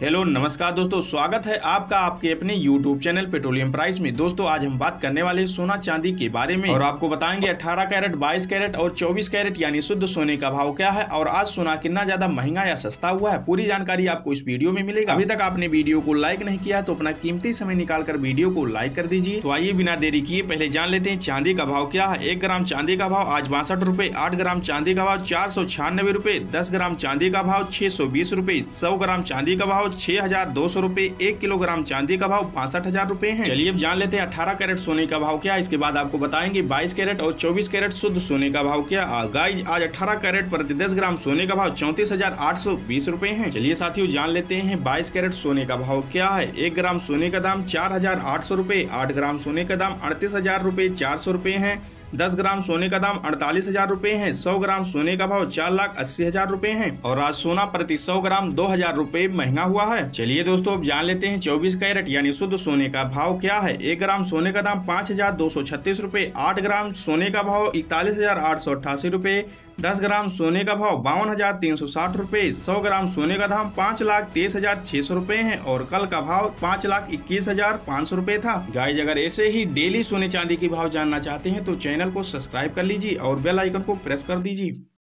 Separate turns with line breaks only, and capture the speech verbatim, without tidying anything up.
Hello नमस्कार दोस्तों, स्वागत है आपका आपके अपने यूट्यूब चैनल पेट्रोलियम प्राइस में। दोस्तों आज हम बात करने वाले सोना चांदी के बारे में और आपको बताएंगे अठारह कैरेट, बाईस कैरेट और चौबीस कैरेट यानी शुद्ध सोने का भाव क्या है और आज सोना कितना ज्यादा महंगा या सस्ता हुआ है। पूरी जानकारी आपको इस वीडियो में मिलेगा। अभी तक आपने वीडियो को लाइक नहीं किया तो अपना कीमती समय निकाल कर वीडियो को लाइक कर दीजिए। तो आइए बिना देरी किए पहले जान लेते हैं चांदी का भाव क्या है। एक ग्राम चांदी का भाव आज बासठ रूपए, आठ ग्राम चांदी का भाव चार सौ छियानबे रूपए, दस ग्राम चांदी का भाव छह सौ बीस रूपए, सौ ग्राम चांदी का भाव छह हजार दो सौ रूपए, एक किलोग्राम चांदी का भाव बासठ हजार रूपए है। चलिए अब जान लेते हैं अठारह कैरेट सोने का भाव क्या है। इसके बाद आपको बताएंगे बाईस कैरेट और चौबीस कैरेट शुद्ध सोने का भाव क्या। गाइज आज अठारह कैरेट प्रति दस ग्राम सोने का भाव चौंतीस हजार आठ सौ बीस रूपए है। चलिए साथियों जान लेते हैं बाईस कैरेट सोने का भाव क्या है। एक ग्राम सोने का दाम चार हजार आठ सौ रूपए, आठ ग्राम सोने का दाम अड़तीस हजार रूपए चार सौ रूपए है, दस ग्राम सोने का दाम अड़तालीस हजार रूपए है, सौ ग्राम सोने का भाव चार लाख अस्सी हजार रूपए है और आज सोना प्रति सौ ग्राम दो हजार रूपए महंगा हुआ है। चलिए दोस्तों अब जान लेते हैं चौबीस कैरेट यानी शुद्ध सोने का भाव क्या है। एक ग्राम सोने का दाम पाँच हजार दो सौ छत्तीस रूपए, आठ ग्राम सोने का भाव इकतालीस हजार आठ सौ अट्ठासी रूपए, दस ग्राम सोने का भाव बावन हजार तीन सौ साठ रूपए, सौ ग्राम सोने का दाम पाँच लाख तेईस हजार छह सौ रूपए है और कल का भाव पाँच लाख इक्कीस हजार पाँच सौ रूपए था। गाइज अगर ऐसे ही डेली सोने चांदी के भाव जानना चाहते हैं तो चैनल को सब्सक्राइब कर लीजिए और बेल आइकन को प्रेस कर दीजिए।